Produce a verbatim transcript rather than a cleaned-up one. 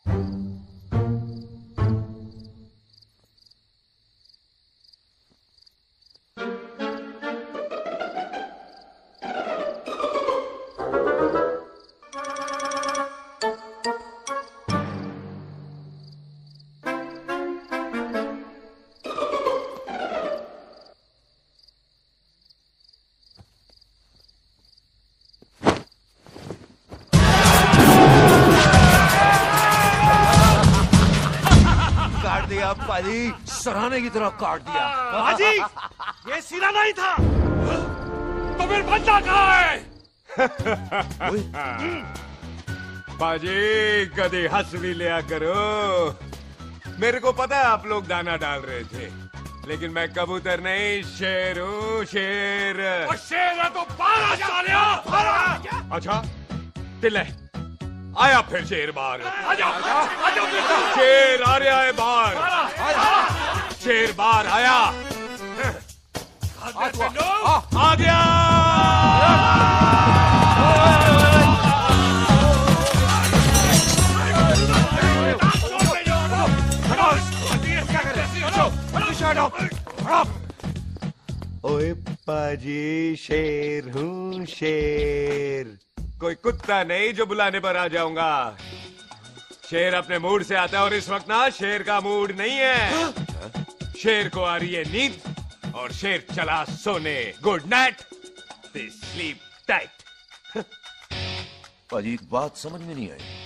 पाजी, सराहने की तरह काट दिया। पाजी, ये सिरा नहीं था। तो फिर बंदा कहाँ है? पाजी, कभी हंस भी लिया करो। मेरे को पता है आप लोग दाना डाल रहे थे, लेकिन मैं कबूतर नहीं शेर हूँ, शेर। और शेर है तो बारह सालिया। अच्छा, तिले आया फिर शेर बाहर। आजा, आजा, शेर आ रहा है बाहर। शेर बाहर आया। आ गया। ओए पाजी, शेर हूँ शेर। कोई कुत्ता नहीं जो बुलाने पर आ जाऊंगा। शेर अपने मूड से आता है और इस वक्त ना शेर का मूड नहीं है। शेर को आ रही है नींद और शेर चला सोने। Good night, sleep tight. पाजी, बात समझ में नहीं आई।